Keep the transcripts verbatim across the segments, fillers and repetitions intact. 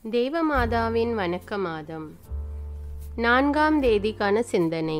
தேவமாதாவின் வணக்க மாதம் நான்காம் தேதிக்கான சிந்தனை.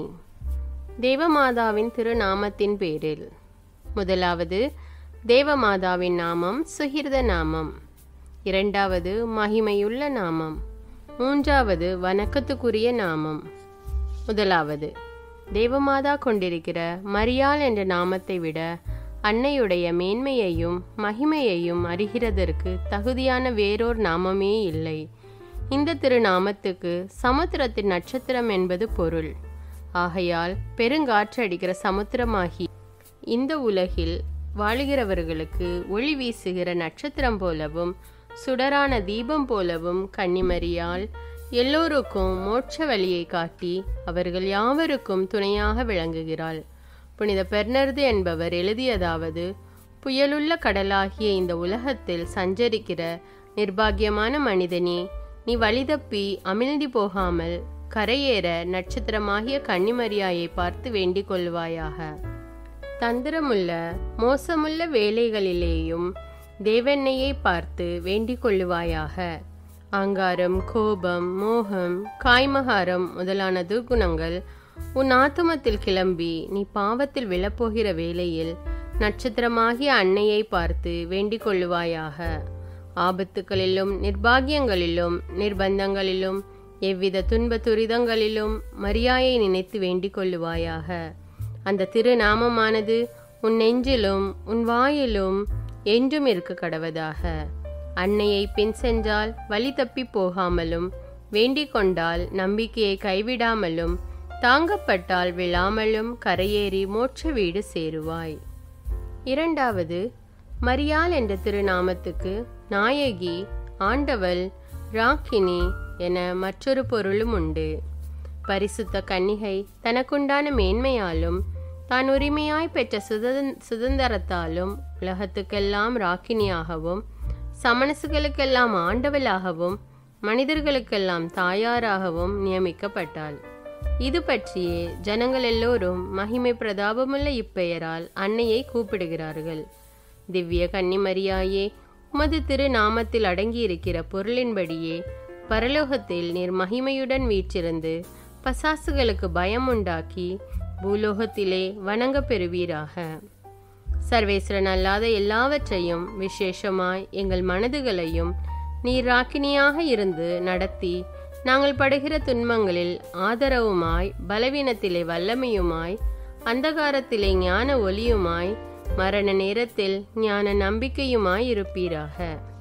தேவமாதாவின் திருநாமத்தின் பேரில். முதலாவது, தேவமாதாவின் நாமம் சுகிர்த நாமம். இரண்டாவது, மகிமையுள்ள நாமம். மூன்றாவது, வணக்கத்துக்குரிய நாமம். முதலாவது, தேவமாதா கொண்டிருக்கிற மரியாள் என்ற நாமத்தை விட அன்னையுடைய மேன்மையையும் மகிமையையும் அறிகிறதற்கு தகுதியான வேறோர் நாமமே இல்லை. இந்த திருநாமத்துக்கு சமுத்திரத்தின் நட்சத்திரம் என்பது பொருள். ஆகையால் பெருங்காற்றடிக்கிற சமுத்திரமாகி இந்த உலகில் வாழுகிறவர்களுக்கு ஒளி வீசுகிற நட்சத்திரம் போலவும் சுடரான தீபம் போலவும் கன்னிமரியாள் எல்லோருக்கும் மோட்ச வழியை காட்டி அவர்கள் யாவருக்கும் துணையாக விளங்குகிறாள். புனித பெர்னர்து என்பவர் எழுதியதாவது: புயலுள்ள கடலாகிய இந்த உலகத்தில் சஞ்சரிக்கிற நிர்பாகியமான மனிதனே, நீ வழிதப்பி அமிழ்ந்தி போகாமல் கரையேற நட்சத்திரமாகிய கன்னிமரியாயை பார்த்து வேண்டிக் கொள்வாயாக. தந்திரமுள்ள மோசமுள்ள வேலைகளிலேயும் தேவெண்ணையை பார்த்து வேண்டிக் கொள்ளுவாயாக. ஆங்காரம், கோபம், மோகம், காய்மகாரம் முதலான துர்குணங்கள் உன் ஆத்துமத்தில் கிளம்பி நீ பாவத்தில் விழப்போகிற வேளையில் நட்சத்திரமாகிய அன்னையை பார்த்து வேண்டிக் கொள்ளுவாயாக. ஆபத்துக்களிலும் நிர்பாகியங்களிலும் நிர்பந்தங்களிலும் எவ்வித துன்ப துரிதங்களிலும் மரியாயை நினைத்து வேண்டிக் கொள்ளுவாயாக. அந்த திருநாமமானது உன் நெஞ்சிலும் உன் வாயிலும் என்றும் இருக்க கடவதாக. அன்னையை பின் சென்றால் வழி தப்பி போகாமலும், வேண்டிக் கொண்டால் நம்பிக்கையை கைவிடாமலும், தாங்கப்பட்டால் விழாமலும் கரையேறி மோட்ச வீடு சேருவாய். இரண்டாவது, மரியாள் என்ற திருநாமத்துக்கு நாயகி, ஆண்டவள், ராக்கினி என மற்றொரு பொருளும் உண்டு. பரிசுத்த கன்னிகை தனக்குண்டான மேன்மையாலும் தான் உரிமையாய் பெற்ற சுதந்திரத்தாலும் உலகத்துக்கெல்லாம் ராக்கினியாகவும், சமணசுகளுக்கெல்லாம் ஆண்டவளாகவும், மனிதர்களுக்கெல்லாம் தாயாராகவும் நியமிக்கப்பட்டாள். இது பற்றியே ஜனங்கள் எல்லோரும் மகிமை பிரதாபமுள்ள இப்பெயரால் அன்னையை கூப்பிடுகிறார்கள். திவ்ய கன்னிமரியாயே, உமது திருநாமத்தில் அடங்கியிருக்கிற பொருளின்படியே பரலோகத்தில் நீர் மகிமையுடன் வீற்றிருந்து பசாசுகளுக்கு பயம் உண்டாக்கி பூலோகத்திலே வணங்க பெறுவீராக. சர்வேஸ்வரன் அல்லாத எல்லாவற்றையும், விசேஷமாய் எங்கள் மனதுகளையும் நீர் ராக்கினியாக இருந்து நடத்தி நாங்கள் படுகிற துன்பங்களில் ஆதரவுமாய், பலவீனத்திலே வல்லமையுமாய், அந்தகாரத்திலே ஞான ஒளியுமாய், மரண நேரத்தில் ஞான நம்பிக்கையுமாய் இருப்பீராக.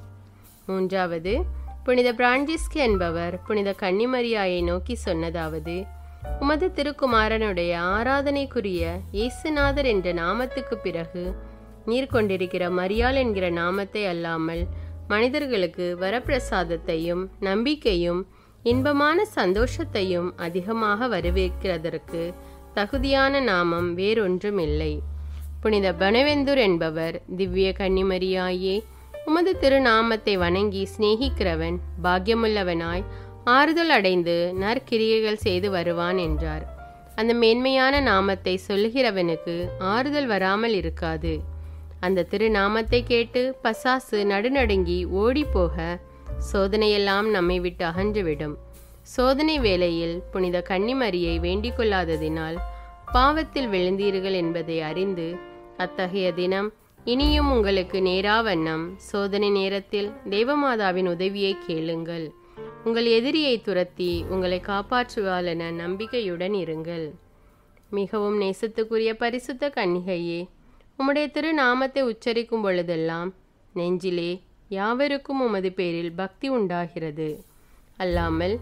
மூன்றாவது, புனித பிரான்சிஸ்கு என்பவர் புனித கன்னிமரியாயை நோக்கி சொன்னதாவது: உமது திருக்குமாரனுடைய ஆராதனைக்குரிய இயேசுநாதர் என்ற நாமத்துக்கு பிறகு நீர் கொண்டிருக்கிற மரியாள் என்கிற நாமத்தை அல்லாமல் மனிதர்களுக்கு வரப்பிரசாதத்தையும் நம்பிக்கையும் இன்பமான சந்தோஷத்தையும் அதிகமாக வரவேற்கிறதற்கு தகுதியான நாமம் வேறொன்றும் இல்லை. புனித பனவெந்தூர் என்பவர்: திவ்ய கன்னிமரியாயே, உமது திருநாமத்தை வணங்கி சிநேகிக்கிறவன் பாக்கியமுள்ளவனாய் ஆறுதல் அடைந்து நற்கிரியைகள் செய்து வருவான் என்றார். அந்த மேன்மையான நாமத்தை சொல்லுகிறவனுக்கு ஆறுதல் வராமல் இருக்காது. அந்த திருநாமத்தை கேட்டு பசாசு நடுநடுங்கி ஓடி போக சோதனையெல்லாம் நம்மை விட்டு அகன்றுவிடும். சோதனை வேளையில் புனித கன்னிமரியை வேண்டிக் கொள்ளாததினால் பாவத்தில் விழுந்தீர்கள் என்பதை அறிந்து அத்தகைய தினம் இனியும் உங்களுக்கு நேராவண்ணம் சோதனை நேரத்தில் தேவமாதாவின் உதவியை கேளுங்கள். உங்கள் எதிரியை துரத்தி உங்களை காப்பாற்றுவாள் என நம்பிக்கையுடன் இருங்கள். மிகவும் நேசத்துக்குரிய பரிசுத்த கன்னிகையே, உம்முடைய திருநாமத்தை உச்சரிக்கும் பொழுதெல்லாம் நெஞ்சிலே யாவருக்கும் உமது பேரில் பக்தி உண்டாகிறது. அல்லாமல்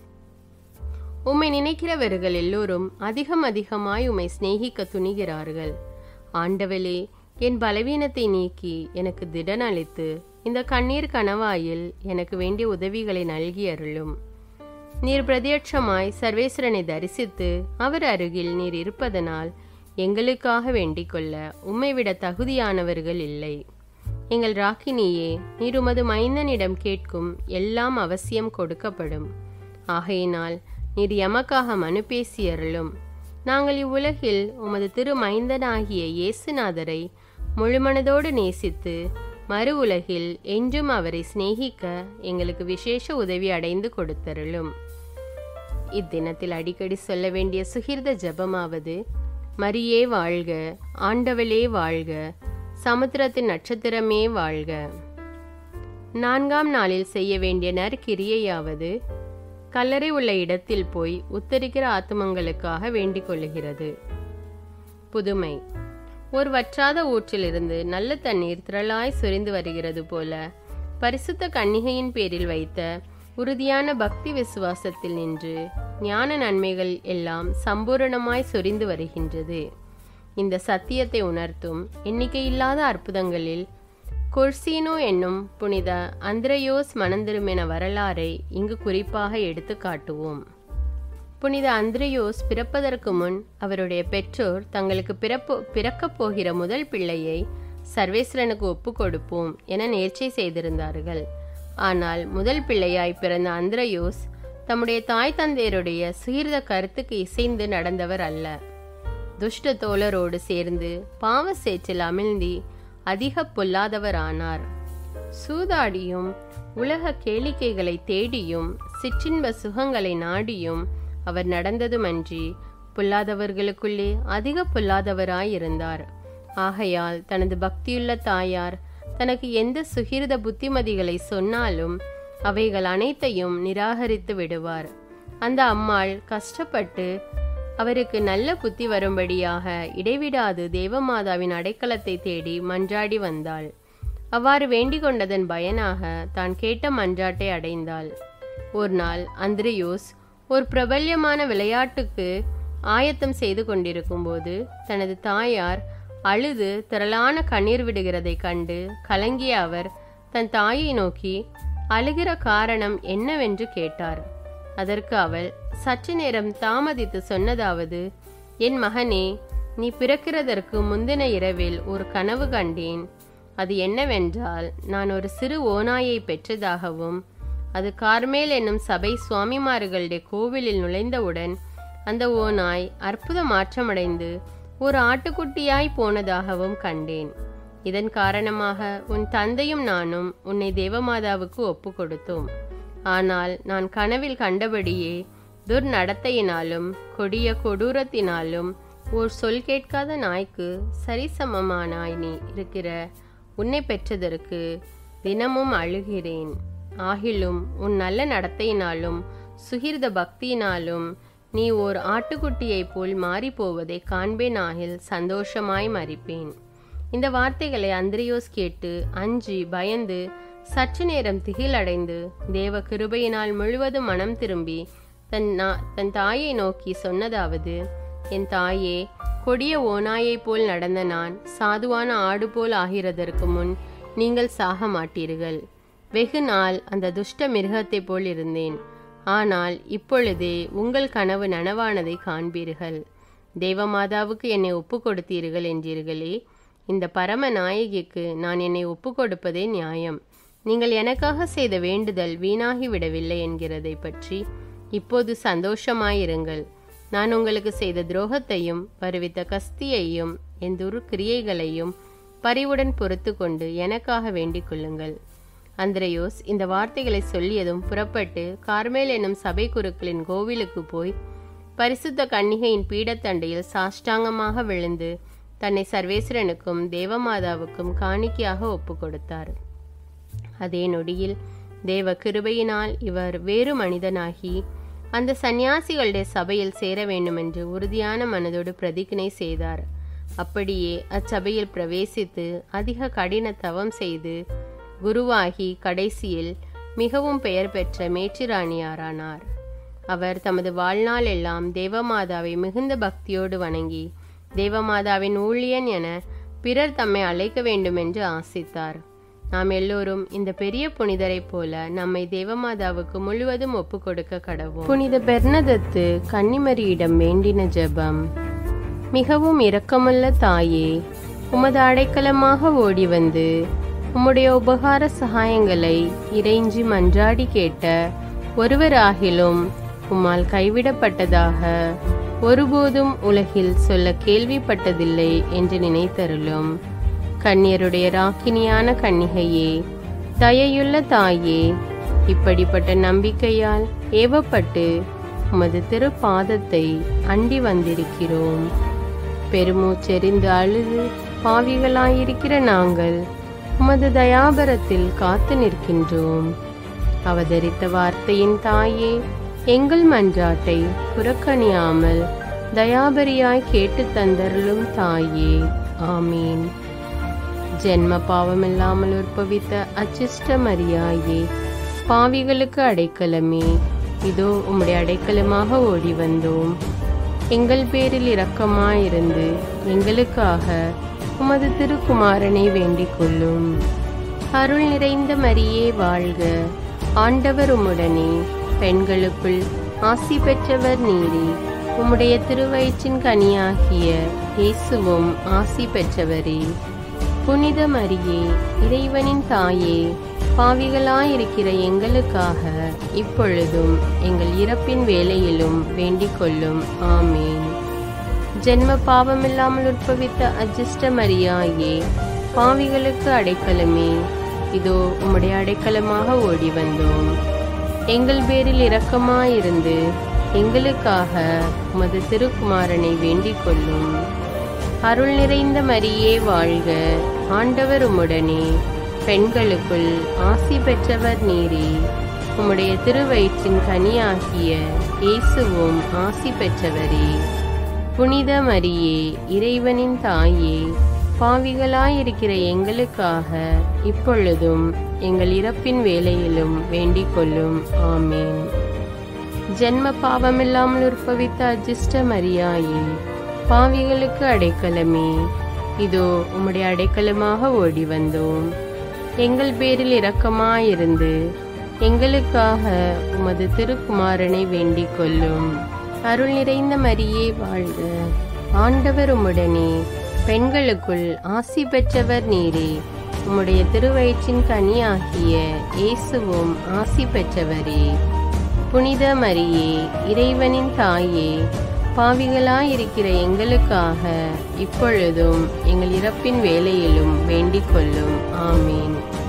உம்மை நினைக்கிறவர்கள் எல்லோரும் அதிகம் அதிகமாய் உம்மை சிநேகிக்க துணிகிறார்கள். ஆண்டவளே, என் பலவீனத்தை நீக்கி எனக்கு திடன் அளித்து இந்த கண்ணீர் கணவாயில் எனக்கு வேண்டிய உதவிகளை நல்கி அருளும். நீர் பிரத்யட்சமாய் சர்வேஸ்வரனை தரிசித்து அவர் அருகில் நீர் இருப்பதனால் எங்களுக்காக வேண்டிக் கொள்ள உம்மை விட தகுதியானவர்கள் இல்லை. எங்கள் ராக்கினியே, நீர் உமது மைந்தனிடம் கேட்கும் எல்லாம் அவசியம் கொடுக்கப்படும். ஆகையினால் நீர் எமக்காக மனு பேசி அருளும். நாங்கள் இவ்வுலகில் உமது திரு மைந்தனாகிய இயேசுநாதரை முழுமனதோடு நேசித்து மறு உலகில் என்றும் அவரை சிநேகிக்க எங்களுக்கு விசேஷ உதவி அடைந்து கொடுத்தருளும். இத்தினத்தில் அடிக்கடி சொல்ல வேண்டிய சுகிர்த ஜபமாவது: மரியே வாழ்க, ஆண்டவளே வாழ்க, சமுத்திரத்தின் நட்சத்திரமே வாழ்க. நான்காம் நாளில் செய்ய வேண்டிய நற்கிரியையாவது: கல்லறை உள்ள இடத்தில் போய் உத்தரிக்கிற ஆத்துமங்களுக்காக வேண்டிக் கொள்ளுகிறது. புதுமை: ஒரு வற்றாத ஊற்றிலிருந்து நல்ல தண்ணீர் திரளாய் சொரிந்து வருகிறது போல பரிசுத்த கன்னிகையின் பேரில் வைத்த உறுதியான பக்தி விசுவாசத்தில் நின்று ஞான நன்மைகள் எல்லாம் சம்பூரணமாய் சொரிந்து வருகின்றது. இந்த சத்தியத்தை உணர்த்தும் எண்ணிக்கையில்லாத அற்புதங்களில் கொர்சீனோ என்னும் புனித அந்திரயோஸ் மணந்திருமென வரலாறை இங்கு குறிப்பாக எடுத்து காட்டுவோம். புனித அந்திரயோஸ் பிறப்பதற்கு முன் அவருடைய பெற்றோர் தங்களுக்கு பிறப்பு பிறக்கப் போகிற முதல் பிள்ளையை சர்வேஸ்வரனுக்கு ஒப்பு கொடுப்போம் என நேர்ச்சை செய்திருந்தார்கள். ஆனால் முதல் பிள்ளையாய் பிறந்த அந்திரயோஸ் தம்முடைய தாய் தந்தையருடைய சீர்த கருத்துக்கு இசைந்து நடந்தவர் அல்ல. துஷ்ட தோழரோடு சேர்ந்து பாவ சேற்றில் அமிழ்ந்தி அதிக பொல்லாதவரானார். சூதாடியும் உலக கேளிக்கைகளை தேடியும் சிற்றின்ப சுகங்களை நாடியும் அவர் நடந்ததுமன்றி பொல்லாதவர்களுக்குள்ளே அதிக பொல்லாதவராயிருந்தார். ஆகையால் தனது பக்தியுள்ள தாயார் தனக்கு எந்த சுகிர்த புத்திமதிகளை சொன்னாலும் அவைகள் அனைத்தையும் நிராகரித்து விடுவார். அந்த அம்மாள் கஷ்டப்பட்டு அவருக்கு நல்ல புத்தி வரும்படியாக இடைவிடாது தேவமாதாவின் அடைக்கலத்தை தேடி மன்றாடி வந்தாள். அவ்வாறு வேண்டிக் கொண்டதன் பயனாக தான் கேட்ட மன்றாட்டை அடைந்தாள். ஒரு நாள் அந்திரயோஸ் ஒரு பிரபல்யமான விளையாட்டுக்கு ஆயத்தம் செய்து கொண்டிருக்கும் போது தனது தாயார் அழுது திரளான கண்ணீர் விடுகிறதை கண்டு கலங்கிய அவர் தன் தாயை நோக்கி அழுகிற காரணம் என்னவென்று கேட்டார். அதற்கு அவள் சற்று நேரம் தாமதித்து சொன்னதாவது: என் மகனே, நீ பிறக்கிறதற்கு முந்தின இரவில் ஒரு கனவு கண்டேன். அது என்னவென்றால், நான் ஒரு சிறு ஓநாயை பெற்றதாகவும் அது கார்மேல் என்னும் சபை சுவாமிமார்களுடைய கோவிலில் நுழைந்தவுடன் அந்த ஓநாய் அற்புத மாற்றமடைந்து ஒரு ஆட்டுக்குட்டியாய் போனதாகவும் கண்டேன். இதன் காரணமாக உன் தந்தையும் நானும் உன்னை தேவமாதாவுக்கு ஒப்பு கொடுத்தோம். ஆனால் நான் கனவில் கண்டபடியே துர்நடத்தையினாலும் கொடிய கொடூரத்தினாலும் ஓர் சொல் கேட்காத நாய்க்கு சரிசமமானாய் நீ இருக்கிற உன்னை பெற்றதற்கு தினமும் அழுகிறேன். ஆகிலும் உன் நல்ல நடத்தையினாலும் சுகிர்த பக்தியினாலும் நீ ஓர் ஆட்டுக்குட்டியை போல் மாறி போவதை காண்பேன். ஆகில் சந்தோஷமாய் மறிப்பேன். இந்த வார்த்தைகளை அந்திரயோஸ் கேட்டு அஞ்சி பயந்து சற்று நேரம் திகிலடைந்து தேவ கிருபையினால் முழுவதும் மனம் திரும்பி தன் தன் தாயை நோக்கி சொன்னதாவது: என் தாயே, கொடிய ஓநாயை போல் நடந்த நான் சாதுவான ஆடு போல் ஆகிறதற்கு முன் நீங்கள் சாக மாட்டீர்கள். வெகு நாள் அந்த துஷ்ட மிருகத்தை போல் இருந்தேன். ஆனால் இப்பொழுதே உங்கள் கனவு நனவானதை காண்பீர்கள். தேவமாதாவுக்கு என்னை ஒப்பு கொடுத்தீர்கள் என்றீர்களே, இந்த பரம நாயகிக்கு நான் என்னை ஒப்பு கொடுப்பதே நியாயம். நீங்கள் எனக்காக செய்த வேண்டுதல் வீணாகி விடவில்லை என்கிறதை பற்றி இப்போது சந்தோஷமாயிருங்கள். நான் உங்களுக்கு செய்த துரோகத்தையும் வருவித்த கஸ்தியையும் என் துர்க்கிரியைகளையும் பரிவுடன் பொறுத்து கொண்டு எனக்காக வேண்டிக் கொள்ளுங்கள். அந்திரயோஸ் இந்த வார்த்தைகளை சொல்லியதும் புறப்பட்டு கார்மேல் என்னும் சபை குருக்களின் கோவிலுக்கு போய் பரிசுத்த கன்னிகையின் பீடத்தண்டையில் சாஷ்டாங்கமாக விழுந்து தன்னை சர்வேஸ்வரனுக்கும் தேவமாதாவுக்கும் காணிக்கையாக ஒப்பு கொடுத்தார். அதே நொடியில் தேவ கிருபையினால் இவர் வேறு மனிதனாகி அந்த சந்நியாசிகளுடைய சபையில் சேர வேண்டுமென்று உறுதியான மனதோடு பிரதிஜ்ஞை செய்தார். அப்படியே அச்சபையில் பிரவேசித்து அதிக கடின தவம் செய்து குருவாகி கடைசியில் மிகவும் பெயர் பெற்ற மேற்றிராணியாரானார். அவர் தமது வாழ்நாள் எல்லாம் தேவமாதாவை மிகுந்த பக்தியோடு வணங்கி தேவமாதாவின் ஊழியன் என பிறர் தம்மை அழைக்க வேண்டுமென்று ஆசித்தார். நாம் எல்லோரும் இந்த பெரிய புனிதரை போல நம்மை தேவமாதாவுக்கு முழுவதும் ஒப்பு கொடுக்க கடவோம். புனித பெர்னதத்து கன்னிமரியிடம் வேண்டின ஜெபம். மிகவும் இரக்கமுள்ள தாயே, உமது அடைக்கலமாக ஓடி வந்து உம்முடைய உபகார சகாயங்களை இறைஞ்சி மன்றாடி கேட்ட ஒருவராகிலும் உம்மால் கைவிடப்பட்டதாக ஒருபோதும் உலகில் சொல்ல கேள்விப்பட்டதில்லை என்று நினைத்தருளும். கன்னியருடைய ராக்கினியான கன்னிகையே, தயையுள்ள தாயே, இப்படிப்பட்ட நம்பிக்கையால் ஏவப்பட்டு உமது திருப்பாதத்தை அண்டி வந்திருக்கிறோம். பெருமூச்செறிந்து அழுது பாவிகளாயிருக்கிற நாங்கள் உமது தயாபரத்தில் காத்து நிற்கின்றோம். அவதரித்த வார்த்தையின் தாயே, எங்கள் மன்றாட்டை புறக்கணியாமல் தயாபரியாய் கேட்டு தந்தருளும் தாயே. ஆமீன். ஜென்ம பாவமில்லாமல் உற்பவித்த அச்சிஷ்ட மரியாயே, பாவிகளுக்கு அடைக்கலமே, இதோ உம்முடைய அடைக்கலமாக ஓடி வந்தோம். எங்கள் பேரில் இரக்கமாயிருந்து எங்களுக்காக உமது திருக்குமாரனை வேண்டிக் கொள்ளும். அருள் நிறைந்த மரியே வாழ்க, ஆண்டவர் உம்முடனே, பெண்களுக்குள் ஆசி பெற்றவர் நீரே, உம்முடைய திருவயிற்றின் கனியாகிய இயேசுவும் ஆசி பெற்றவரே. புனித மரியே, இறைவனின் தாயே, பாவிகளாயிருக்கிற எங்களுக்காக இப்பொழுதும் எங்கள் இறப்பின் வேளையிலும் வேண்டிக் கொள்ளும். ஆமீன். ஜென்ம பாவமில்லாமல் உற்பவித்த அஜிஷ்ட மரியாயே, பாவிகளுக்கு அடைக்கலமே, இதோ உம்முடைய அடைக்கலமாக ஓடி வந்தோம். எங்கள் பேரில் இரக்கமாயிருந்து எங்களுக்காக உமது திருக்குமாரனை வேண்டிக் கொள்ளும். அருள் நிறைந்த மரியே வாழ்க, ஆண்டவர் உம்முடனே, பெண்களுக்குள் ஆசி பெற்றவர் நீரே, உம்முடைய திருவயிற்றின் கனியாகிய இயேசுவும் ஆசி பெற்றவரே. புனித மரியே, இறைவனின் தாயே, பாவிகளாயிருக்கிற எங்களுக்காக இப்பொழுதும் எங்கள் இறப்பின் வேளையிலும் வேண்டிக் கொள்ளும். ஆமீன். ஜென்ம பாவமில்லாமல் உற்பவித்த அஜிஷ்ட மரியாயே, பாவிகளுக்கு அடைக்கலமே, இதோ உம்முடைய அடைக்கலமாக ஓடி வந்தோம். எங்கள் பேரில் இரக்கமாயிருந்து எங்களுக்காக உமது திருக்குமாரனை வேண்டிக் கொள்ளும். அருள் நிறைந்த மரியே வாழ்க, ஆண்டவர் உம்முடனே, பெண்களுக்குள் ஆசி பெற்றவர் நீரே, உம்முடைய திருவயிற்றின் கனியாகிய இயேசுவும் ஆசி பெற்றவரே. புனித மரியே, இறைவனின் தாயே, பாவிகளாயிருக்கிற எங்களுக்காக இப்பொழுதும் எங்கள் இறப்பின் வேளையிலும் வேண்டிக் கொள்ளும். ஆமீன்.